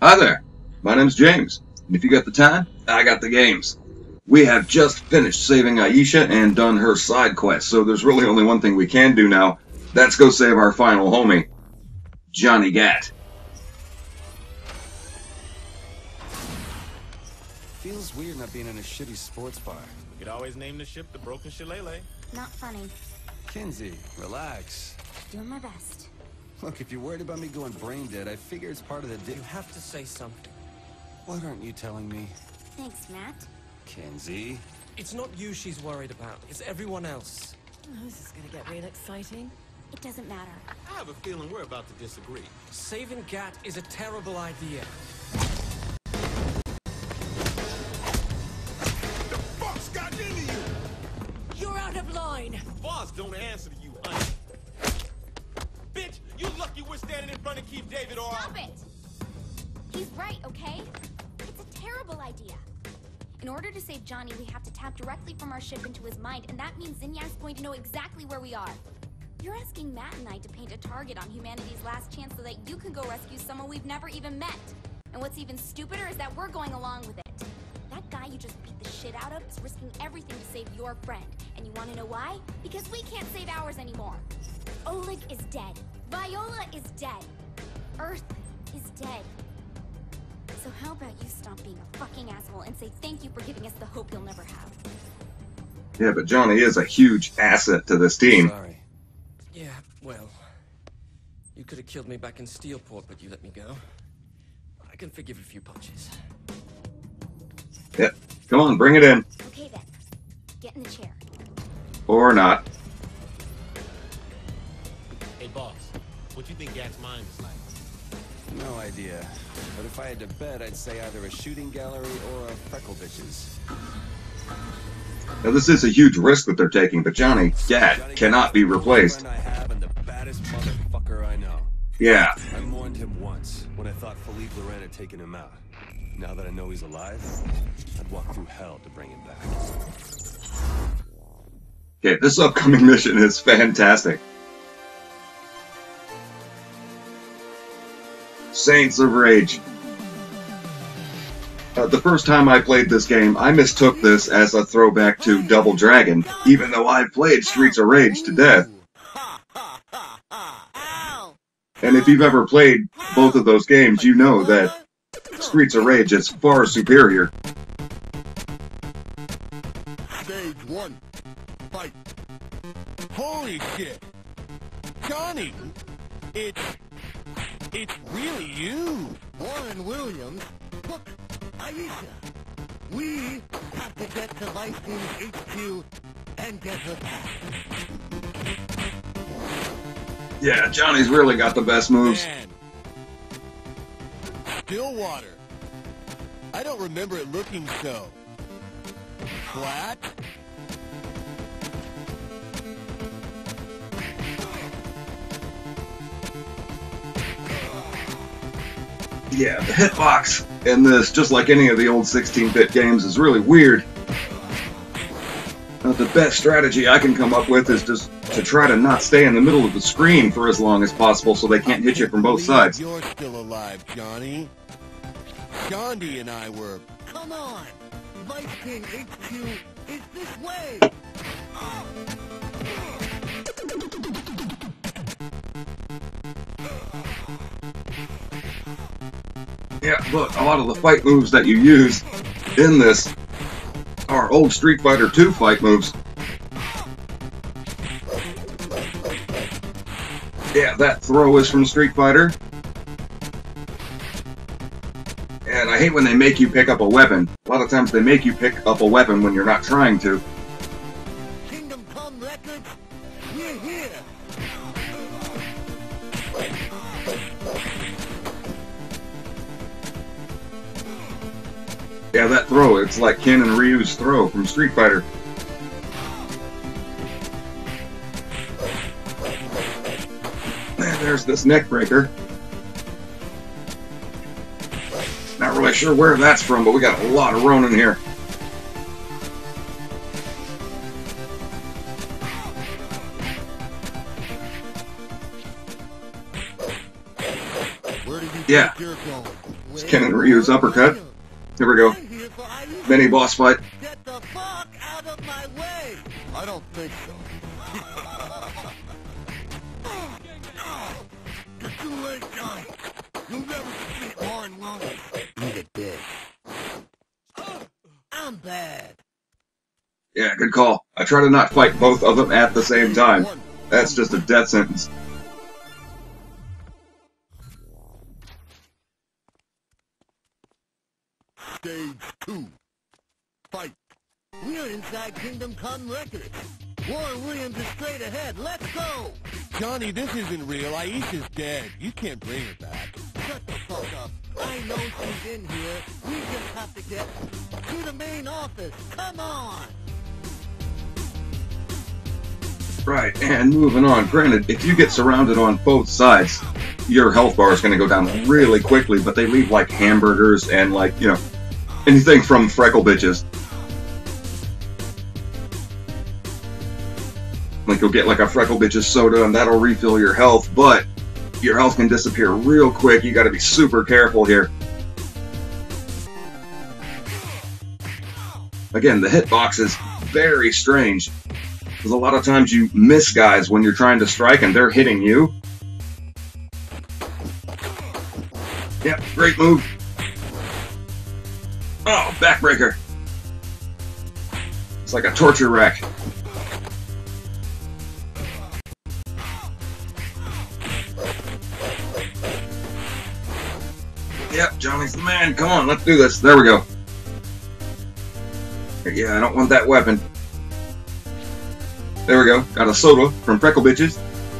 Hi there, my name's James, and if you got the time, I got the games. We have just finished saving Aisha and done her side quest, so there's really only one thing we can do now. That's go save our final homie, Johnny Gat. Feels weird not being in a shitty sports bar. We could always name the ship the Broken Shillelagh. Not funny. Kinsey, relax. Doing my best. Look, if you're worried about me going brain dead, I figure it's part of the deal. You have to say something. What aren't you telling me? Thanks, Matt. Kinsey? It's not you she's worried about. It's everyone else. Oh, this is gonna get real exciting. It doesn't matter. I have a feeling we're about to disagree. Saving Gat is a terrible idea. The fuck's got into you? You're out of line! Boss don't answer to you, honey. Bitch, you lucky we're standing in front of Keith David or... Stop it! He's right, okay? It's a terrible idea. In order to save Johnny, we have to tap directly from our ship into his mind, and that means Zinya's going to know exactly where we are. You're asking Matt and I to paint a target on humanity's last chance so that you can go rescue someone we've never even met. And what's even stupider is that we're going along with it. That guy you just beat the shit out of is risking everything to save your friend. And you want to know why? Because we can't save ours anymore. Oleg is dead. Viola is dead. Earth is dead. So how about you stop being a fucking asshole and say thank you for giving us the hope you'll never have. Yeah, but Johnny is a huge asset to this team. Sorry. Yeah, well... You could have killed me back in Steelport, but you let me go. I can forgive a few punches. Yep, come on, bring it in. Okay then. Get in the chair. Or not. Hey, boss, what you think Gat's mind is like? No idea. But if I had to bet, I'd say either a shooting gallery or a freckle bitches. Now this is a huge risk that they're taking, but Johnny Gat cannot be replaced. I have and the baddest motherfucker I know. Yeah. I mourned him once when I thought Philippe Loren had taken him out. Now that I know he's alive, I'd walk through hell to bring him back. Okay, this upcoming mission is fantastic. Saints of Rage. The first time I played this game, I mistook this as a throwback to Double Dragon, even though I've played Streets of Rage to death. And if you've ever played both of those games, you know that Streets of Rage is far superior. Stage 1. Fight. Holy shit! Johnny! It's really you! Warren Williams? Look, Aisha! We have to get to License HQ and get her back. Yeah, Johnny's really got the best moves. Man. Stillwater. I don't remember it looking so flat. Yeah, the hitbox in this, just like any of the old 16-bit games, is really weird. The best strategy I can come up with is just to try to not stay in the middle of the screen for as long as possible so they can't hit you from both sides. You're still alive, Johnny. Gandhi and I were... Come on! Vice King HQ is this way! Yeah, look, a lot of the fight moves that you use in this are old Street Fighter 2 fight moves. Yeah, that throw is from Street Fighter. And I hate when they make you pick up a weapon. A lot of times they make you pick up a weapon when you're not trying to. Kingdom Come Records, we're here! Yeah, that throw, it's like Ken and Ryu's throw from Street Fighter. And there's this neck breaker. Not really sure where that's from, but we got a lot of Ronin here. Where do you Yeah. think you're going? Ken and Ryu's uppercut. Here we go. I'm here for Aisha. Mini boss fight. Get the fuck out of my way! I don't think so. You're too late, Johnny. You'll never defeat Warren Williams. Eat a dick. I'm bad. Yeah, good call. I try to not fight both of them at the same time. That's just a death sentence. Stage 2. Fight. We're inside Kingdom Come Records. Warren Williams is straight ahead. Let's go! Johnny, this isn't real. Aisha's dead. You can't bring her back. Shut the fuck up. I know she's in here. We just have to get to the main office. Come on! Right, and moving on. Granted, if you get surrounded on both sides, your health bar is going to go down really quickly, but they leave, like, hamburgers and, like, you know, anything from freckle bitches. Like, you'll get, like, a freckle bitches soda, and that'll refill your health, but your health can disappear real quick. You got to be super careful here. Again, the hitbox is very strange. Because a lot of times you miss guys when you're trying to strike and they're hitting you. Yep, great move. Oh, backbreaker. It's like a torture rack. Yep, Johnny's the man. Come on, let's do this. There we go. Yeah, I don't want that weapon. There we go. Got a soda from Freckle Bitches.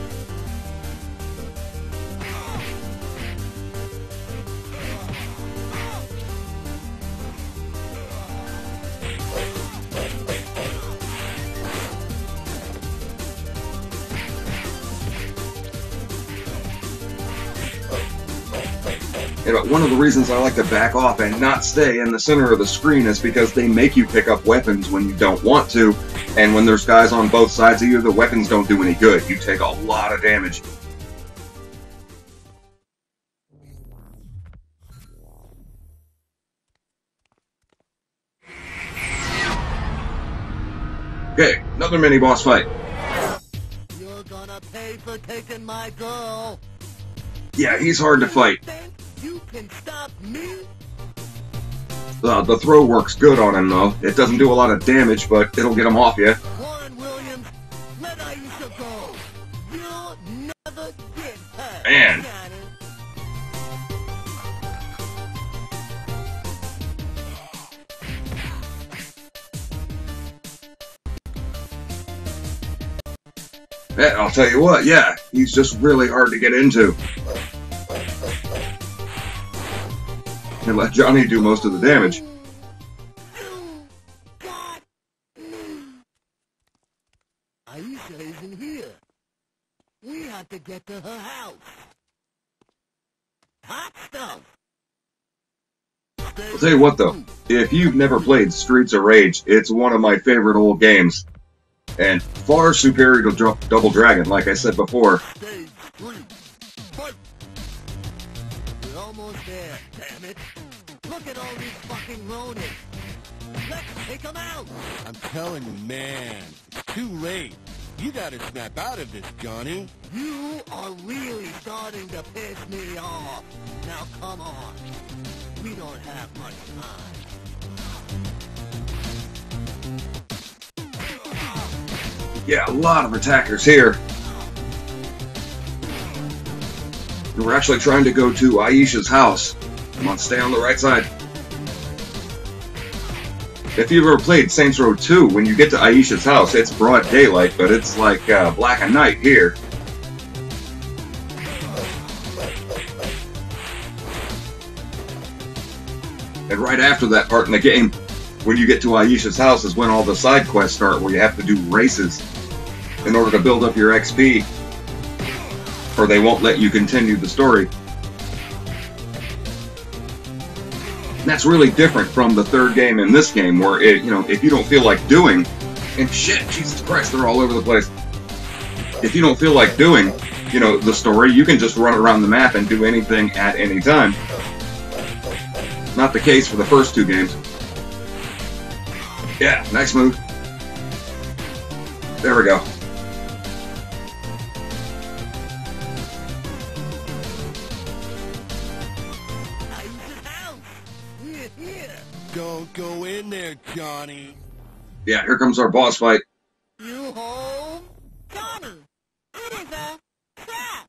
Yeah, but one of the reasons I like to back off and not stay in the center of the screen is because they make you pick up weapons when you don't want to, and when there's guys on both sides of you, the weapons don't do any good. You take a lot of damage. Okay, another mini-boss fight. You're gonna pay for taking my girl. Yeah, he's hard to fight. Think you can stop me? The throw works good on him, though. It doesn't do a lot of damage, but it'll get him off you. Warren Williams, let Aisha go. You'll never get her. Man. Johnny. Yeah, I'll tell you what, yeah, he's just really hard to get into. And let Johnny do most of the damage. Aisha isn't here. We have to get to her house. Hot stuff. I'll tell you what, though, if you've never played Streets of Rage, it's one of my favorite old games. And far superior to Double Dragon, like I said before. Stage 3. Fight. We're almost there, damn it. Look at all these fucking Ronins. Let's take them out. I'm telling you, man, it's too late. You gotta snap out of this, Johnny. You are really starting to piss me off. Now come on. We don't have much time. Yeah, a lot of attackers here. We're actually trying to go to Aisha's house. Come on, stay on the right side. If you've ever played Saints Row 2, when you get to Aisha's house, it's broad daylight, but it's like black and night here. And right after that part in the game, when you get to Aisha's house is when all the side quests start, where you have to do races in order to build up your XP, or they won't let you continue the story. And that's really different from the third game in this game, where it, you know, if you don't feel like doing, and shit, Jesus Christ, they're all over the place. If you don't feel like doing, you know, the story, you can just run around the map and do anything at any time. Not the case for the first two games. Yeah, nice move. There we go. Aisha's house. Yeah. Don't go in there, Johnny. Yeah, here comes our boss fight. You home? Johnny, it is a trap.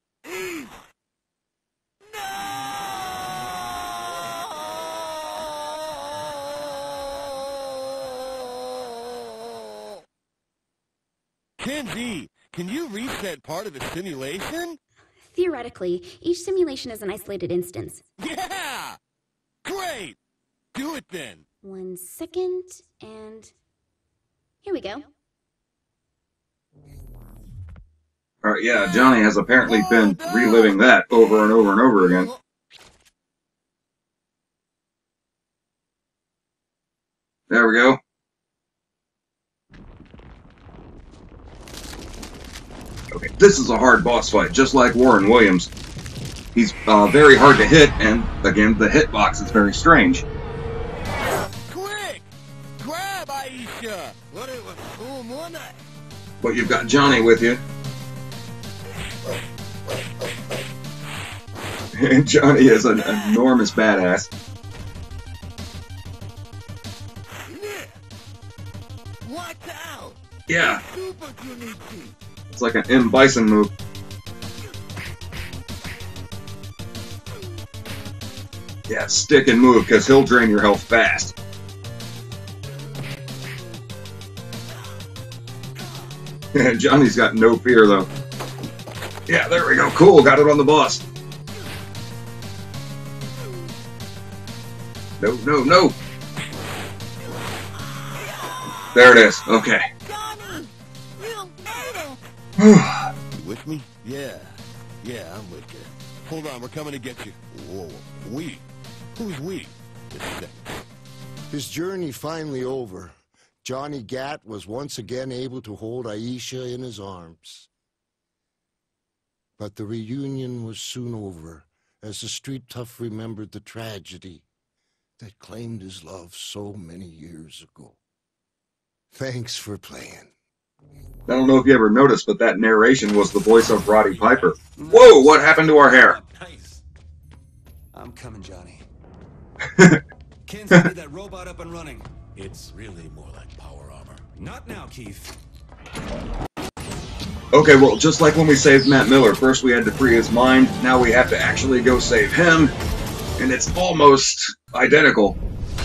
No! Kenzie, can you reset part of the simulation? Theoretically, each simulation is an isolated instance. Yeah! Great! Do it then. 1 second, and here we go. Alright, yeah, Johnny has apparently been reliving that over and over and over again. There we go. Okay, this is a hard boss fight, just like Warren Williams. He's very hard to hit, and again, the hitbox is very strange. Quick! Grab Aisha! What it was so morning. But you've got Johnny with you. And Johnny is an enormous badass. Yeah. Watch out. Yeah, Super Trinity. it's like an M. Bison move. Yeah, stick and move, because he'll drain your health fast. Johnny's got no fear, though. Yeah, there we go. Cool, got it on the boss. No, no, no. There it is. Okay. Johnny, you made it. You with me? Yeah. Yeah, I'm with you. Hold on, we're coming to get you. Whoa. We? Who's we? Just a second. His journey finally over. Johnny Gat was once again able to hold Aisha in his arms. But the reunion was soon over, as the street tough remembered the tragedy that claimed his love so many years ago. Thanks for playing. I don't know if you ever noticed, but that narration was the voice of Roddy Piper. Whoa, what happened to our hair? Nice. I'm coming, Johnny. Kenzie, get that robot up and running. It's really more like power armor. Not now, Keith. Okay, well, just like when we saved Matt Miller, first we had to free his mind, now we have to actually go save him, and it's almost identical.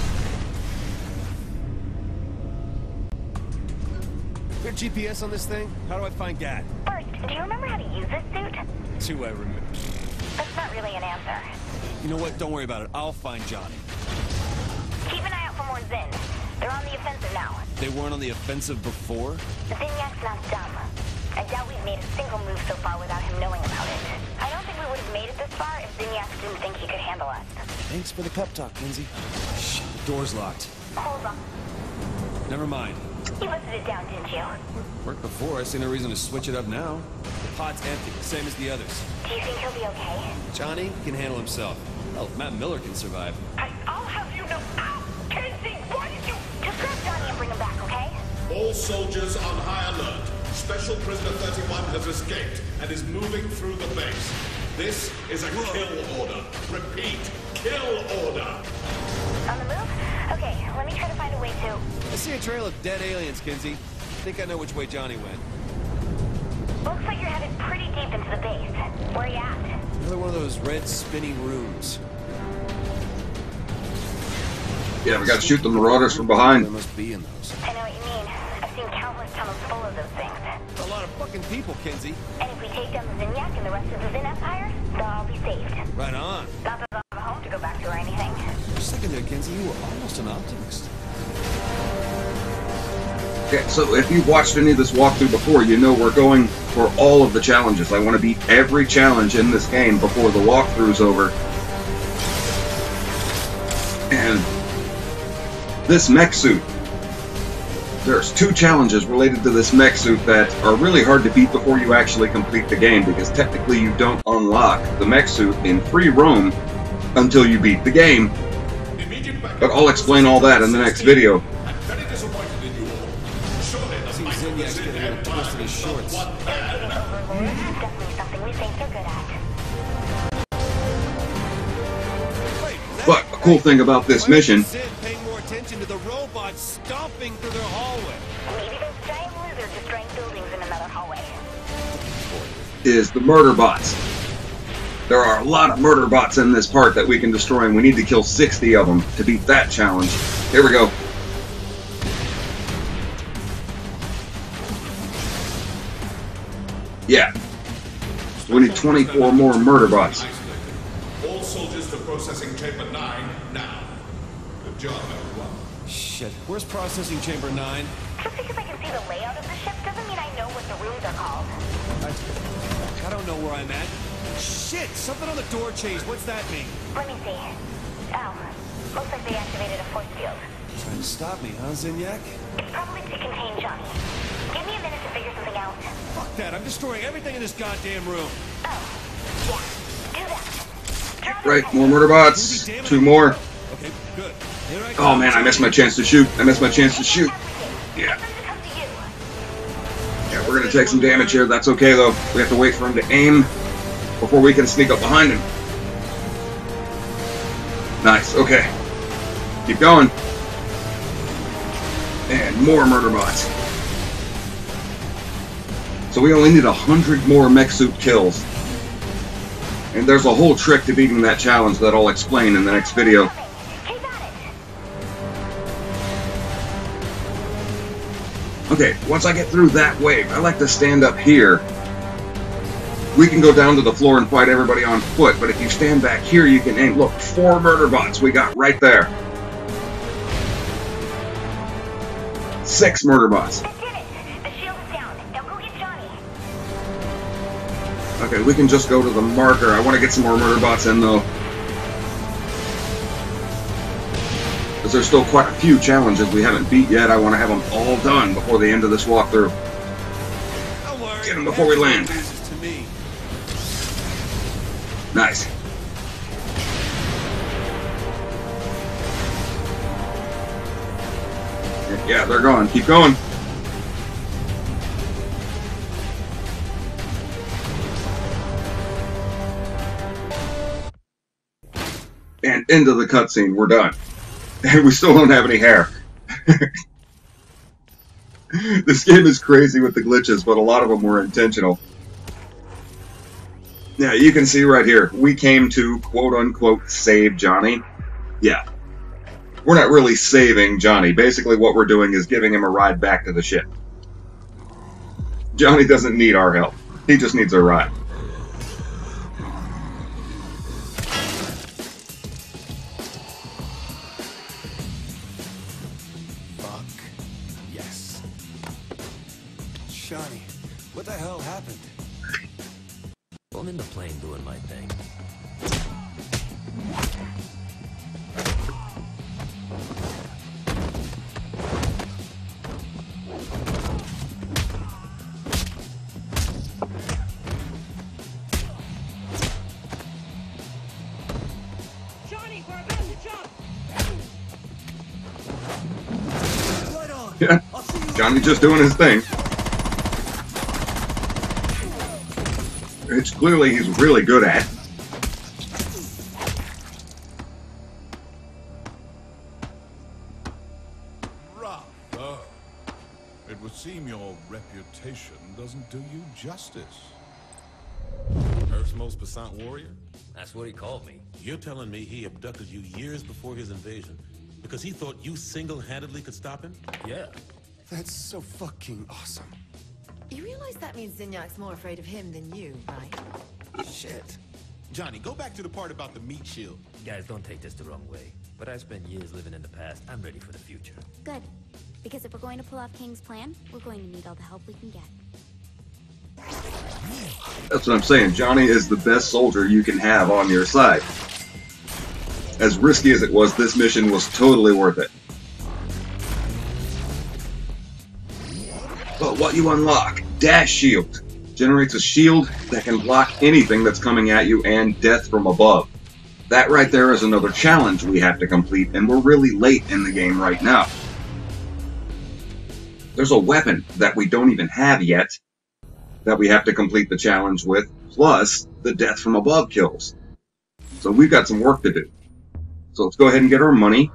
Is there GPS on this thing? How do I find Gat? First, do you remember how to use this suit? Do I remember? That's not really an answer. You know what? Don't worry about it. I'll find Johnny. Keep an eye out for more Zin. They're on the offensive now. They weren't on the offensive before? Zinyak's not dumb. I doubt we've made a single move so far without him knowing about it. I don't think we would have made it this far if Zinyak didn't think he could handle us. Thanks for the pep talk, Kenzie. Shit, the door's locked. Hold on. Never mind. You busted it down, didn't you? Worked before. I see no reason to switch it up now. The pod's empty, same as the others. Do you think he'll be okay? Johnny can handle himself. Hell, Matt Miller can survive. I'll have you know. Ow! Kenzie, why did you? Just grab Johnny and bring him back, okay? All soldiers on high alert. Special Prisoner 31 has escaped and is moving through the base. This is a kill order. Repeat, kill order. On the move? Okay, let me try to find a way to... I see a trail of dead aliens, Kenzie. I think I know which way Johnny went. Looks like you're headed pretty deep into the base. Where are you at? Another one of those red spinning rooms. Yeah, we gotta shoot the marauders from behind. There must be in those. I know what you mean. I've seen countless tunnels full of those things. A lot of fucking people, Kenzie. And if we take down the Zinyak and the rest of the Zin Empire, they'll all be saved. Right on. Not that I'll have a home to go back to or anything. For a second there, Kenzie, you were almost an optimist. Okay, so if you've watched any of this walkthrough before, you know we're going for all of the challenges. I want to beat every challenge in this game before the walkthrough's over. And this mech suit. There's 2 challenges related to this mech suit that are really hard to beat before you actually complete the game, because technically you don't unlock the mech suit in free roam until you beat the game. But I'll explain all that in the next video. I'm very disappointed in you all. Surely the Seems Zinniak's getting a little twisted in his shorts. Definitely something we think they're good at. But a cool thing about this mission Paying more attention to the robots stomping through their hallway. Maybe those giant lizards destroying buildings in another hallway. is the murder bots. There are a lot of murder bots in this part that we can destroy, and we need to kill 60 of them to beat that challenge. Here we go. Yeah. We need 24 more murder bots. All soldiers to processing chamber 9 now. Good job, everyone. Shit, where's processing chamber 9? Just because I can see the layout of the ship doesn't mean I know what the rooms are called. I don't know where I'm at. Shit, something on the door changed. What's that mean? Let me see. Oh, looks like they activated a force field. Trying to stop me, huh, Zinniak? It's probably to contain Johnny. Give me a minute to figure something out. Fuck that, I'm destroying everything in this goddamn room. Oh, yeah, do that. Right, more murder bots. 2 more. Okay, good. Here I Oh man, I missed my chance to shoot. I missed my chance to shoot. Yeah. Yeah, we're gonna take some damage here. That's okay though. We have to wait for him to aim before we can sneak up behind him. Nice, okay. Keep going. And more murder bots. So we only need 100 more mech suit kills. And there's a whole trick to beating that challenge that I'll explain in the next video. Okay, once I get through that wave, I like to stand up here. We can go down to the floor and fight everybody on foot, but if you stand back here, you can aim. Look, 4 murder bots we got right there. 6 murder bots. Okay, we can just go to the marker. I want to get some more murder bots in, though. Because there's still quite a few challenges we haven't beat yet. I want to have them all done before the end of this walkthrough. Get them before we land. Nice. Yeah, they're gone. Keep going. And into the cutscene. We're done. And we still don't have any hair. This game is crazy with the glitches, but a lot of them were intentional. Yeah, you can see right here, we came to quote-unquote save Johnny. Yeah. We're not really saving Johnny. Basically what we're doing is giving him a ride back to the ship. Johnny doesn't need our help. He just needs a ride. Johnny, what the hell happened? I'm in the plane doing my thing. Johnny, we're about to jump! Right on. Yeah. Johnny's just doing his thing. It's clearly he's really good at. Rather. It would seem your reputation doesn't do you justice. Earth's most passant warrior? That's what he called me. You're telling me he abducted you years before his invasion because he thought you single-handedly could stop him? Yeah. That's so fucking awesome. You realize that means Zinniak's more afraid of him than you, right? Shit. Johnny, go back to the part about the meat shield. Guys, don't take this the wrong way, but I spent years living in the past. I'm ready for the future. Good. Because if we're going to pull off King's plan, we're going to need all the help we can get. That's what I'm saying. Johnny is the best soldier you can have on your side. As risky as it was, this mission was totally worth it. But what you unlock, Dash Shield, generates a shield that can block anything that's coming at you and death from above. That right there is another challenge we have to complete, and we're really late in the game right now. There's a weapon that we don't even have yet that we have to complete the challenge with, plus the death from above kills. So we've got some work to do. So let's go ahead and get our money.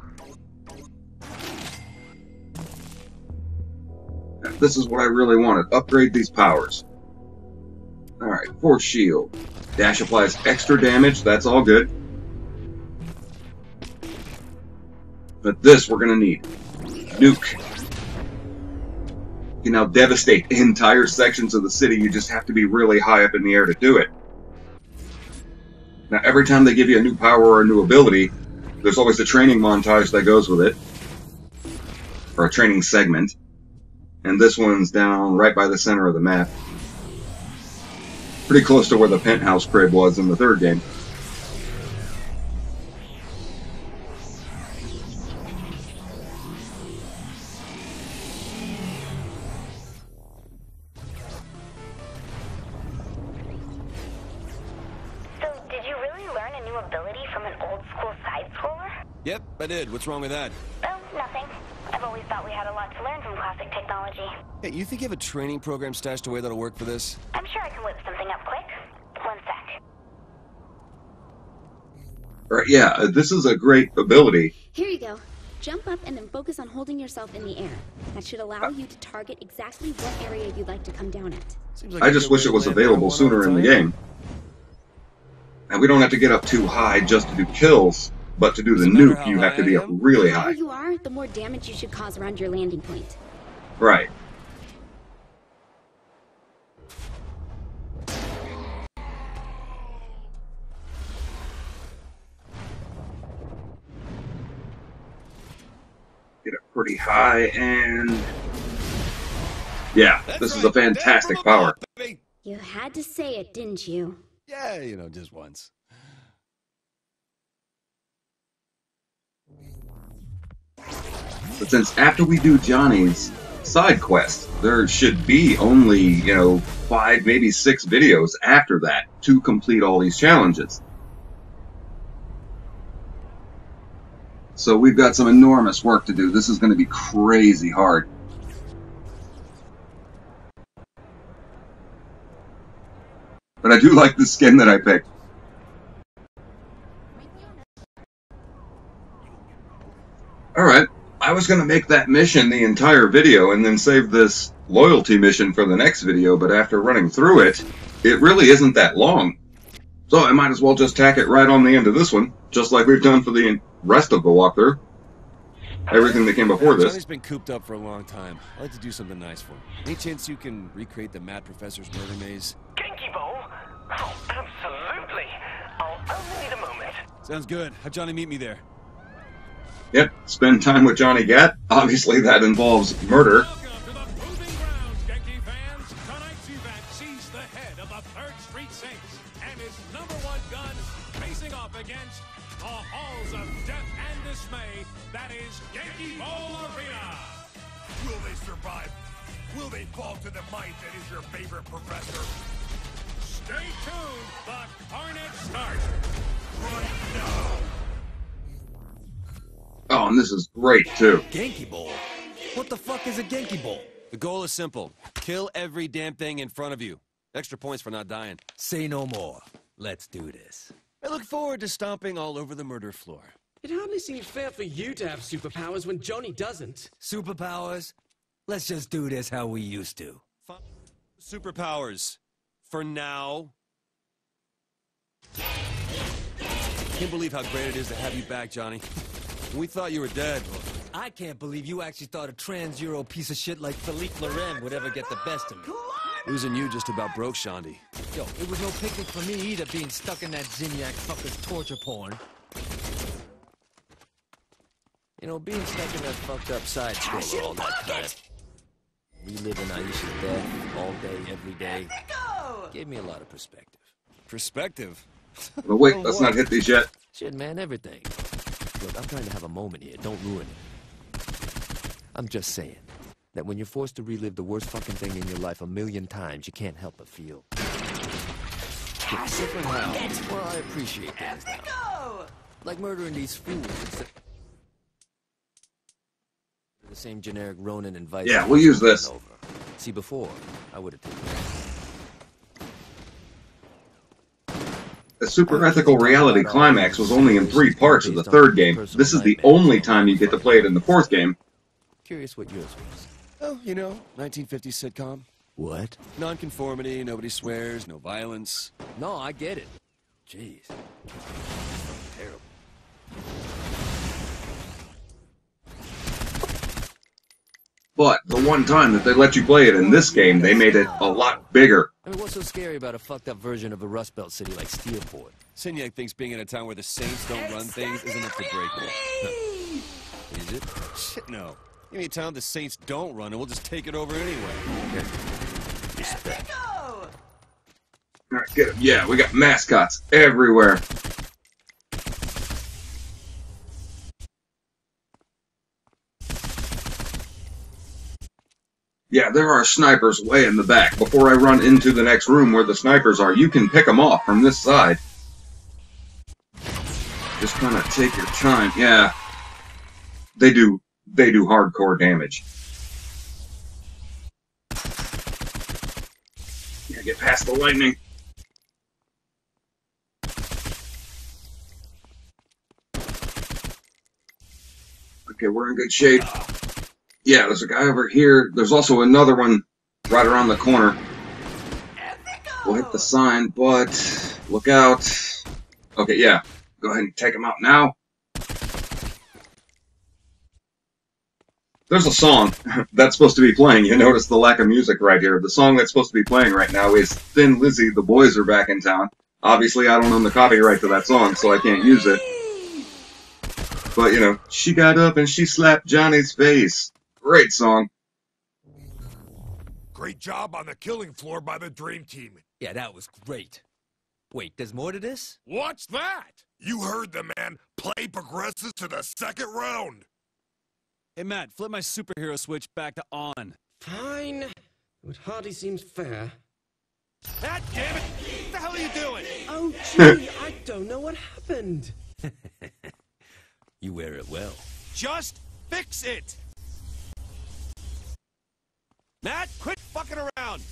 This is what I really wanted. Upgrade these powers. Alright, Force Shield. Dash applies extra damage. That's all good. But this we're going to need. Nuke. You can now devastate entire sections of the city. You just have to be really high up in the air to do it. Now, every time they give you a new power or a new ability, there's always a training montage that goes with it. Or a training segment. And this one's down right by the center of the map. Pretty close to where the penthouse crib was in the third game. So, did you really learn a new ability from an old school side-scroller? Yep, I did. What's wrong with that? Oh, nothing. I've always thought we had a lot to learn from classic technology. Hey, you think you have a training program stashed away that'll work for this? I'm sure I can whip something up quick. One sec. Right, yeah, this is a great ability. Here you go. Jump up and then focus on holding yourself in the air. That should allow you to target exactly what area you'd like to come down at. I just wish it was available sooner in the game. And we don't have to get up too high just to do kills, but to do the nuke, you have to be up really The higher high. you are, the more damage you should cause around your landing point. Right. Get up pretty high, and yeah, this is a fantastic power. You had to say it, didn't you? Yeah, you know, just once. But since after we do Johnny's side quest, there should be only, 5, maybe 6 videos after that to complete all these challenges. So we've got some enormous work to do. This is going to be crazy hard. But I do like the skin that I picked. Alright, I was going to make that mission the entire video and then save this loyalty mission for the next video, but after running through it, it really isn't that long. So I might as well just tack it right on the end of this one, just like we've done for the rest of the walkthrough. Everything that came before this. Johnny's been cooped up for a long time. I'd like to do something nice for him. Any chance you can recreate the Mad Professor's murder maze? Genki Bowl? Oh, absolutely. I'll only need a moment. Sounds good. Have Johnny meet me there. Yep, spend time with Johnny Gat. Obviously that involves murder. Welcome to the Proving Grounds, Genki fans. Tonight's event sees the head of the 3rd Street Saints and his #1 gun facing off against the halls of death and dismay. That is Genki Bowl Arena. Will they survive? Will they fall to the might that is your favorite professor? Stay tuned. The carnage starts Right now. Oh, and this is great, too. Genki Bowl? What the fuck is a Genki Bowl? The goal is simple. Kill every damn thing in front of you. Extra points for not dying. Say no more. Let's do this. I look forward to stomping all over the murder floor. It hardly seems fair for you to have superpowers when Johnny doesn't. Superpowers? Let's just do this how we used to. Superpowers. For now. Can't believe how great it is to have you back, Johnny. We thought you were dead. I can't believe you actually thought a trans-Euro piece of shit like Philippe Loren would ever get the best of me. Losing you just about broke Shandy. Yo, it was no picnic for me either, being stuck in that Zinyak fucker's torture porn. You know, being stuck in that fucked up side scroller all that time. Reliving Aisha's death all day, every day. Gave me a lot of perspective. Perspective? But wait, let's not hit these yet. Shit, man, everything. Look, I'm trying to have a moment here. Don't ruin it. I'm just saying that when you're forced to relive the worst fucking thing in your life 1,000,000 times, you can't help but feel different how. Well, I appreciate things now. Like murdering these fools. The same generic Ronin and Vice. Yeah, we'll use this. Over. See, before, I would have taken it. The super ethical reality climax was only in 3 parts of the 3rd game. This is the only time you get to play it in the 4th game. Curious what yours was. Oh, you know, 1950s sitcom. What? Non-conformity, nobody swears, no violence. No, I get it. Jeez. Terrible. But the one time that they let you play it in this game, they made it a lot bigger. I mean, what's so scary about a fucked up version of a Rust Belt city like Steelport? Sinyak thinks being in a town where the Saints don't run things is enough to break me. Is it? Shit, no. Give me a town the Saints don't run, and we'll just take it over anyway. Respect. Alright, get him. Yeah, we got mascots everywhere. Yeah, there are snipers way in the back. Before I run into the next room where the snipers are, you can pick them off from this side. Just kind of take your time. Yeah. They do hardcore damage. Yeah, get past the lightning. Okay, we're in good shape. Yeah, there's a guy over here. There's also another one right around the corner. We'll hit the sign, but look out. Okay, yeah. Go ahead and take him out now. There's a song that's supposed to be playing. You notice the lack of music right here. The song that's supposed to be playing right now is Thin Lizzy, The Boys Are Back in Town. Obviously, I don't own the copyright to that song, so I can't use it. But, you know, she got up and she slapped Johnny's face. Great song. Great job on the killing floor by the Dream Team. Yeah, that was great. Wait, there's more to this? What's that? You heard the man. Play progresses to the 2nd round. Hey, Matt, flip my superhero switch back to on. Fine. It hardly seems fair. God damn it! What the hell are you doing? Oh, gee, I don't know what happened. You wear it well. Just fix it! Matt, quit fucking around!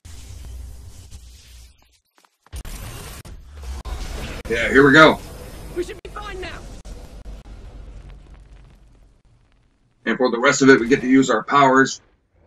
Yeah, here we go. We should be fine now. And for the rest of it, we get to use our powers.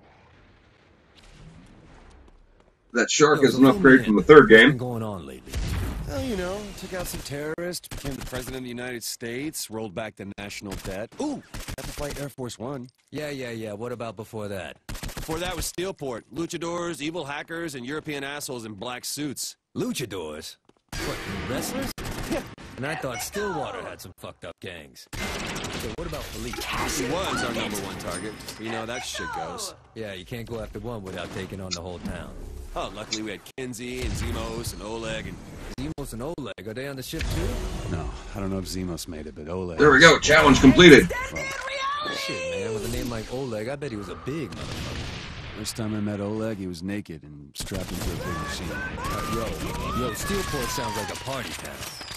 That shark is an upgrade from the 3rd game. What's been going on lately? Well, you know, took out some terrorists, became the president of the United States, rolled back the national debt. Ooh, got to fight Air Force One. Yeah. What about before that? Before that was Steelport. Luchadors, evil hackers, and European assholes in black suits. Luchadors? What, wrestlers? Yeah. And I thought Stillwater had some fucked up gangs. So what about police? He was our #1 target. But you know how that shit goes. Yeah, you can't go after one without taking on the whole town. Oh, luckily we had Kinsey and Zemos and Oleg and... Zemos and Oleg, are they on the ship too? No, I don't know if Zemos made it, but Oleg... There we go, challenge completed. Shit, man, with a name like Oleg, I bet he was a big motherfucker. First time I met Oleg, he was naked and strapped into a big machine. Yo, Steelport sounds like a party town.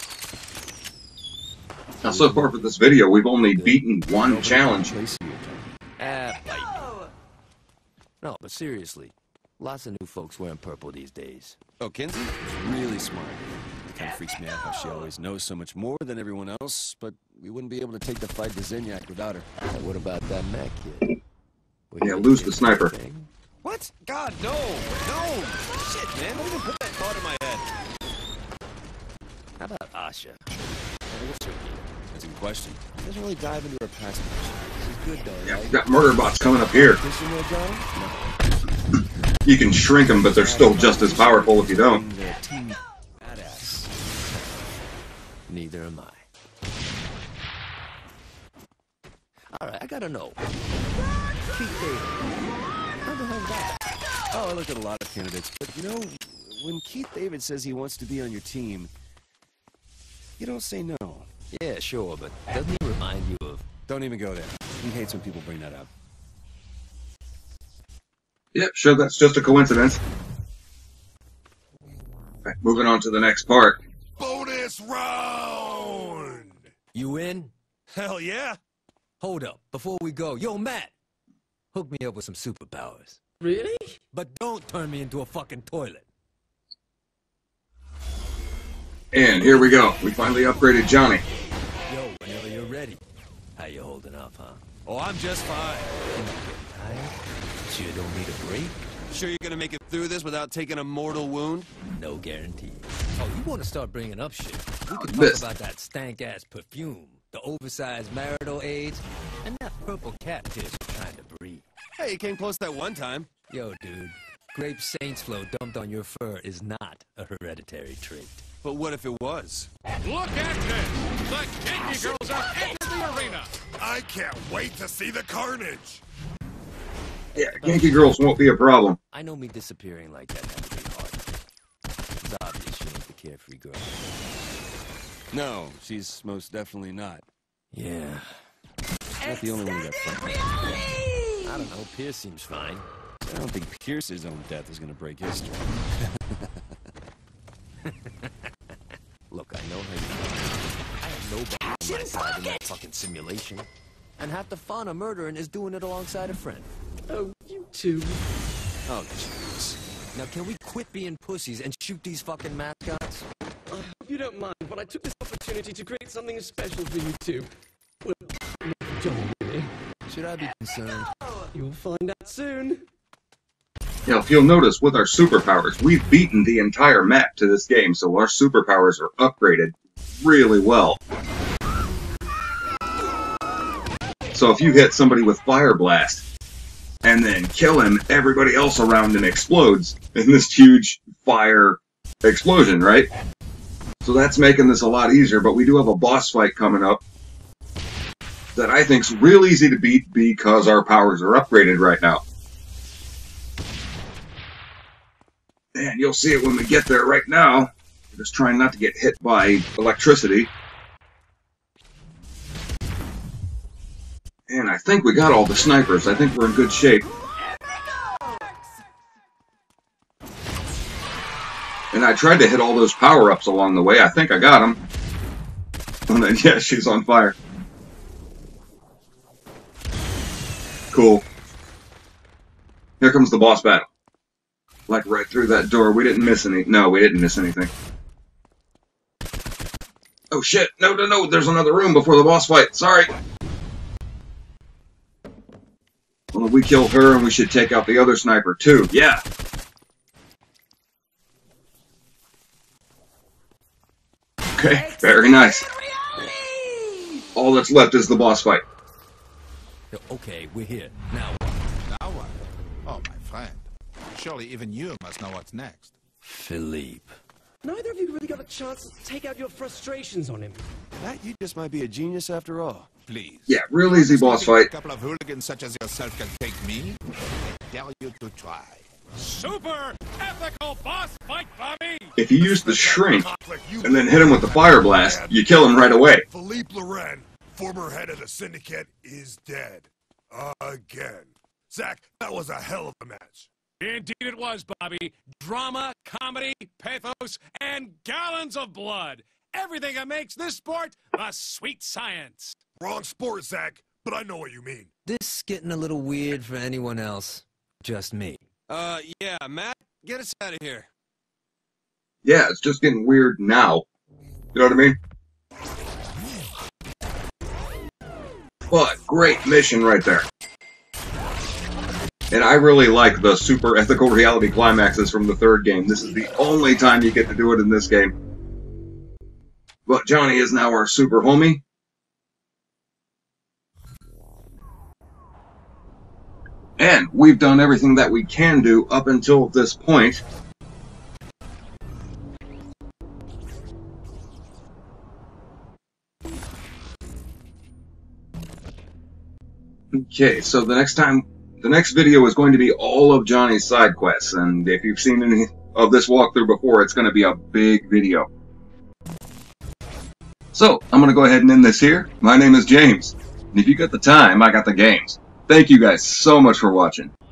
Now, so far for this video, we've only beaten one challenge. Bite me. No, but seriously, lots of new folks wearing purple these days. Oh, Kinsey? Really smart. It kind of freaks me out how she always knows so much more than everyone else, but we wouldn't be able to take the fight to Zinyak without her. And what about that Mac kid? Yeah, lose the sniper. What? God, no! No! Shit, man, don't even put that thought in my head. How about Asha? What's her deal? That's a good question. Doesn't really dive into her past much. She's good, though, Yeah, right? we've got murder bots coming up here. You can shrink them, but they're still just as powerful if you don't. Badass. Neither am I. Alright, I gotta know. Keith David. How the hell's that? Oh, I looked at a lot of candidates, but you know, when Keith David says he wants to be on your team, you don't say no. Yeah, sure, but doesn't he remind you of... Don't even go there. He hates when people bring that up. Yep, sure, that's just a coincidence. Right, moving on to the next part. Bonus round! You in? Hell yeah! Hold up, before we go. Yo, Matt! Hook me up with some superpowers. Really? But don't turn me into a fucking toilet. And here we go. We finally upgraded Johnny. Yo, whenever you're ready. How you holding up, huh? Oh, I'm just fine. You not getting tired? Sure don't need a break? Sure you're gonna make it through this without taking a mortal wound? No guarantee. Oh, you want to start bringing up shit? We could talk This. about that stank-ass perfume, the oversized marital aids, and that purple catfish you're trying to breed. Hey, you came close that one time. Yo, dude, grape saints flow dumped on your fur is not a hereditary trait. But what if it was? Look at this! The Kinky Girls have entered the arena! I can't wait to see the carnage! Yeah, Yankee girls won't be a problem. I know me disappearing like that had to be hard. It's obvious she ain't the carefree girl. No, she's most definitely not. Yeah. Not the only one who got fun. I don't know, Pierce seems fine. I don't think Pierce's own death is gonna break history. Look, I know how you feel. I have nobody on my side in that fucking simulation. And half the fun of murdering is doing it alongside a friend. Oh, you too. Oh, jeez. Now, can we quit being pussies and shoot these fucking mascots? I hope you don't mind, but I took this opportunity to create something special for you two. Well, not for Johnny, really. Should I be concerned? You'll find out soon. Now, if you'll notice, with our superpowers, we've beaten the entire map to this game, so our superpowers are upgraded really well. So if you hit somebody with Fire Blast, and then kill him, everybody else around him explodes in this huge fire explosion, right? So that's making this a lot easier, but we do have a boss fight coming up that I think's real easy to beat because our powers are upgraded right now. And you'll see it when we get there right now. We're just trying not to get hit by electricity. And I think we got all the snipers. I think we're in good shape. And I tried to hit all those power-ups along the way. I think I got them. And then, yeah, she's on fire. Cool. Here comes the boss battle. Like right through that door. We didn't miss any. No, we didn't miss anything. Oh shit. No, no, no. There's another room before the boss fight. Sorry. Well, we killed her and we should take out the other sniper too. Yeah. Okay, very nice. All that's left is the boss fight. Okay, we're here. Now what? Now what? Oh, my friend. Surely even you must know what's next. Philippe. Neither of you really got a chance to take out your frustrations on him. Matt, you just might be a genius after all. Please. Yeah, real easy boss fight. A couple of hooligans such as yourself can take me. I dare you to try. Super ethical boss fight, Bobby! If you use the shrink and then hit him with the fire blast, you kill him right away. Philippe Loren, former head of the syndicate, is dead. Again. Zach, that was a hell of a match. Indeed it was, Bobby. Drama, comedy, pathos, and gallons of blood. Everything that makes this sport a sweet science. Wrong sport, Zach, but I know what you mean. This getting a little weird for anyone else. Just me. Yeah, Matt, get us out of here. Yeah, it's just getting weird now. You know what I mean? But, great mission right there. And I really like the super ethical reality climaxes from the third game. This is the only time you get to do it in this game. But Johnny is now our super homie. And we've done everything that we can do up until this point. Okay, so the next video is going to be all of Johnny's side quests, and if you've seen any of this walkthrough before, it's going to be a big video. So, I'm going to go ahead and end this here. My name is James, and if you got the time, I got the games. Thank you guys so much for watching.